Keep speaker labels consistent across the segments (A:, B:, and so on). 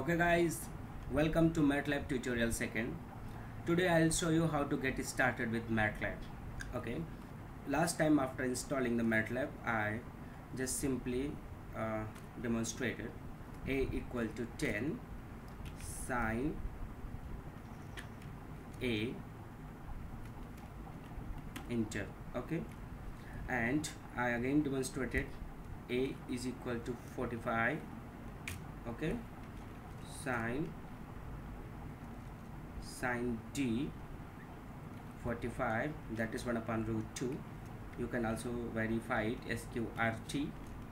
A: Okay guys, welcome to Matlab tutorial second. Today I'll show you how to get started with Matlab. Okay, last time after installing the Matlab I just simply demonstrated a equal to 10 sine a enter. Okay, and I again demonstrated a is equal to 45. Okay, sine d 45, that is 1 upon root 2. You can also verify it sqrt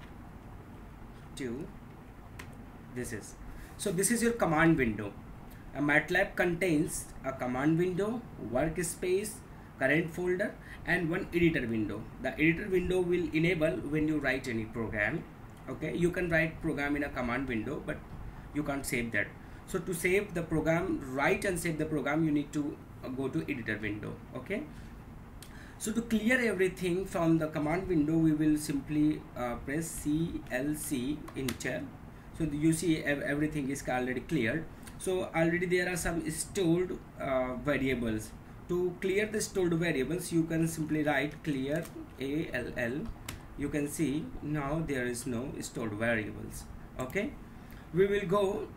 A: 2. This is your command window. A Matlab contains a command window, workspace, current folder, and one editor window. The editor window will enable when you write any program. Okay, you can write program in a command window, but you can't save that. So to save the program, write and save the program, you need to go to editor window. Okay, so to clear everything from the command window, we will simply press CLC enter. So you see everything is already cleared. So already there are some stored variables. To clear the stored variables, you can simply write clear ALL. You can see now there is no stored variables. Okay, we will go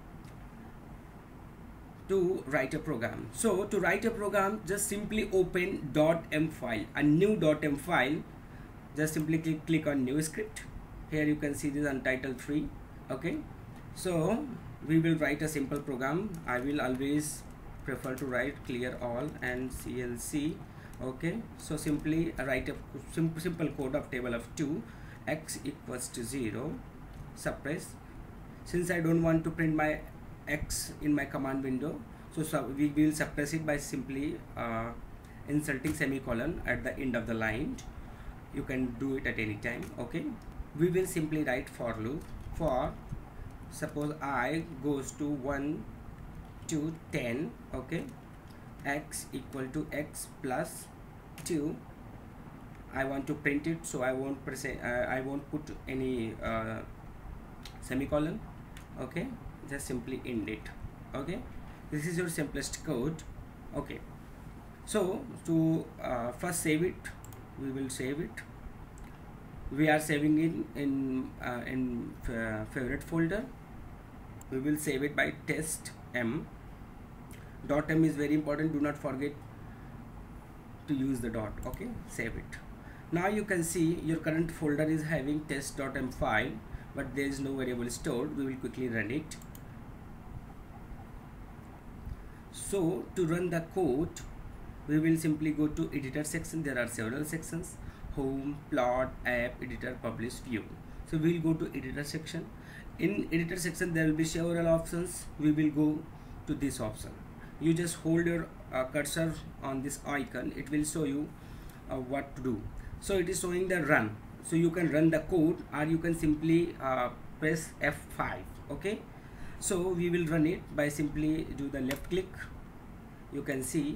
A: to write a program. So to write a program, just simply open .m file, a new .m file. Just simply click on new script. Here you can see this untitled 3. Okay, so we will write a simple program. I will always prefer to write clear all and CLC. Okay, so simply write a simple code of table of 2, x equals to 0, suppress. Since I don't want to print my x in my command window, so we will suppress it by simply inserting semicolon at the end of the line. You can do it at any time. Okay, we will simply write for loop. For suppose I goes to 1 to 10. Okay, x equal to x plus 2. I want to print it, so I won't press I won't put any semicolon. Okay, just simply end it. Okay, this is your simplest code. Okay, so to first save it, we will save it. We are saving it in favorite folder. We will save it by test m. .m is very important, do not forget to use the dot. Okay, save it. Now you can see your current folder is having test.m file, but there is no variable stored. We will quickly run it. So to run the code, we will simply go to editor section. There are several sections: home, plot, app, editor, publish, view. So we will go to editor section. In editor section there will be several options. We will go to this option. You just hold your cursor on this icon, it will show you what to do. So it is showing the run, so you can run the code, or you can simply press F5. Okay, so we will run it by simply do the left click. You can see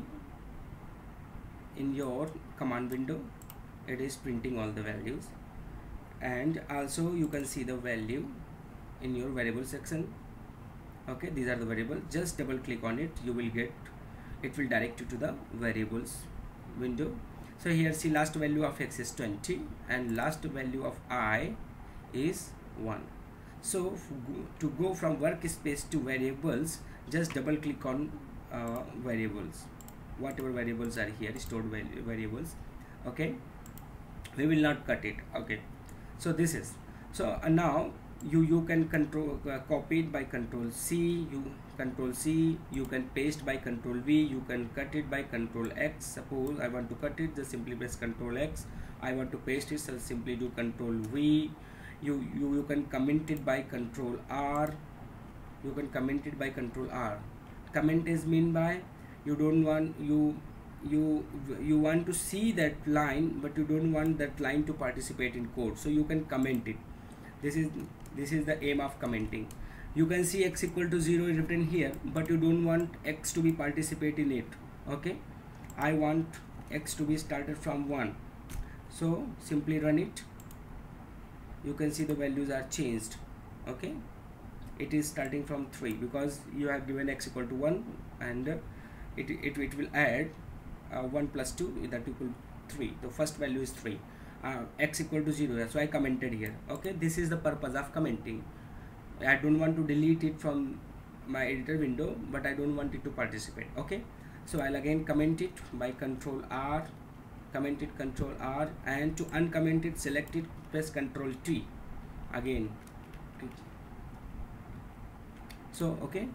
A: in your command window it is printing all the values, and also you can see the value in your variable section. Okay, these are the variables. Just double click on it, you will get, it will direct you to the variables window. So here see last value of x is 20 and last value of I is 1. So to go from workspace to variables, just double click on variables, whatever variables are here, stored variables. Okay, we will not cut it. Okay, so this is, so now you can control copy it by control C, you can paste by control V, you can cut it by control X. Suppose I want to cut it, just simply press control X. I want to paste it, so simply do control V. You can comment it by control R. You can comment it by control R. Comment is mean by you don't want you want to see that line, but you don't want that line to participate in code, so you can comment it. This is the aim of commenting. You can see x equal to 0 is written here, but you don't want x to be participate in it. Okay, I want x to be started from 1, so simply run it. You can see the values are changed. Okay, it is starting from 3 because you have given x equal to 1, and it will add 1 plus 2, that equal 3. The first value is 3. X equal to 0, so I commented here. Okay, this is the purpose of commenting. I don't want to delete it from my editor window, but I don't want it to participate. Okay, so I'll again comment it by Control R, comment it Control R, and to uncomment it, select it, press Control T again. So okay,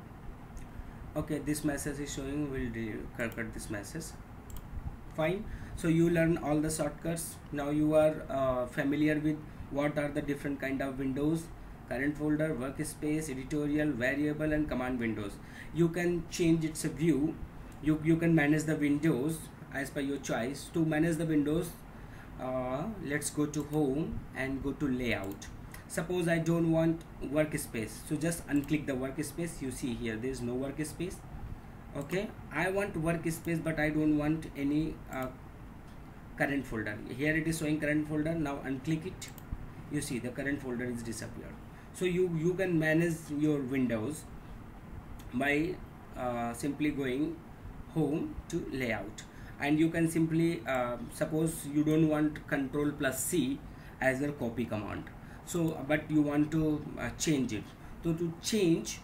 A: this message is showing. We'll cut this message. Fine. So you learn all the shortcuts. Now you are familiar with what are the different kind of windows: current folder, workspace, editorial, variable, and command windows. You can change its view. You can manage the windows as per your choice. To manage the windows, let's go to home and go to layout. Suppose I don't want workspace, so just unclick the workspace. You see here there is no workspace. Okay, I want workspace, but I don't want any current folder. Here it is showing current folder. Now unclick it. You see the current folder is disappeared. So you can manage your windows by simply going home to layout, and you can simply suppose you don't want Control plus C as a copy command, so but you want to change it. So to change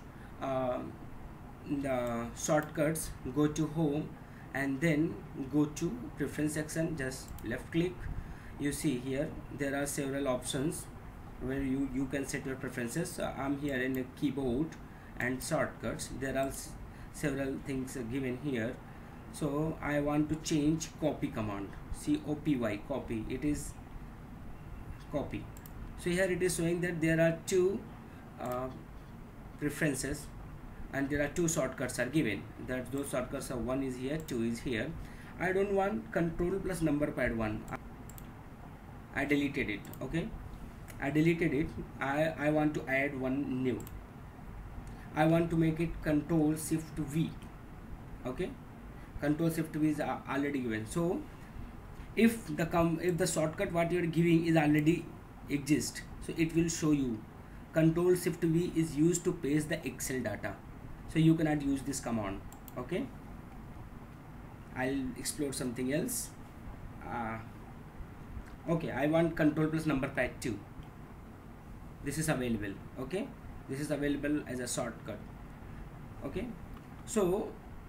A: the shortcuts, go to home and then go to preference section, just left click. You see here there are several options where you can set your preferences. I'm here in a keyboard and shortcuts. There are several things given here. So I want to change copy command, COPY, copy. It is copy. So here it is showing that there are two preferences and there are two shortcuts are given. That those shortcuts are, one is here, two is here. I don't want Control plus number pad 1. I deleted it. Okay, I deleted it. I want to add one new. I want to make it Control Shift V. Okay, Control Shift V is already given. So if the shortcut what you are giving is already exist, so it will show you Control Shift V is used to paste the Excel data. So you cannot use this command. Okay, I'll explore something else. Okay, I want Control plus number pad 2. This is available. Okay, this is available as a shortcut. Okay, so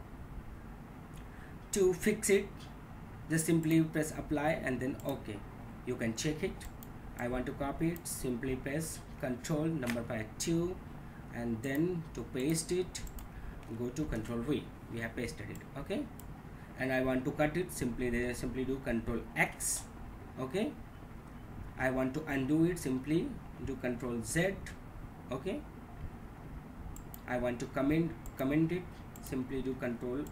A: to fix it, just simply press apply and then okay. You can check it. I want to copy it, simply press Control number pad 2, and then to paste it, go to Control V. We have pasted it. Okay, and I want to cut it, simply do Control X. Okay, I want to undo it, simply do Control Z. Okay, I want to comment it, simply do Control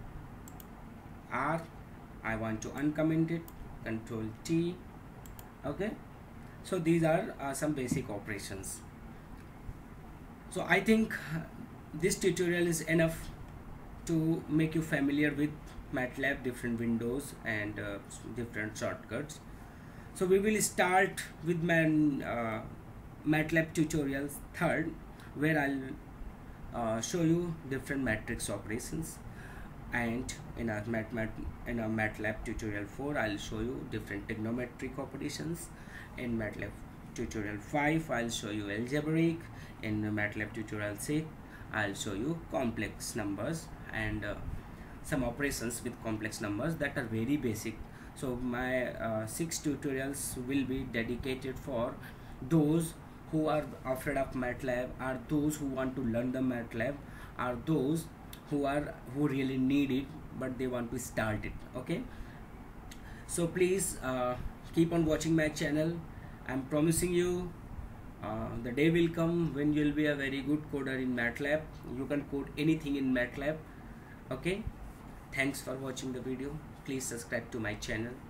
A: R. I want to uncomment it, Control T. Okay, so these are some basic operations. So I think this tutorial is enough to make you familiar with Matlab, different windows and different shortcuts. So we will start with my Matlab tutorials 3rd, where I'll show you different matrix operations, and in our Matlab tutorial 4 I'll show you different trigonometric operations. In Matlab tutorial 5 I'll show you algebraic. In Matlab tutorial 6 I'll show you complex numbers and some operations with complex numbers that are very basic. So my 6 tutorials will be dedicated for those who are afraid of Matlab, or those who want to learn the Matlab, or those who really need it but they want to start it. Okay, so please keep on watching my channel. I'm promising you the day will come when you'll be a very good coder in Matlab. You can code anything in Matlab. Okay, thanks for watching the video. Please subscribe to my channel.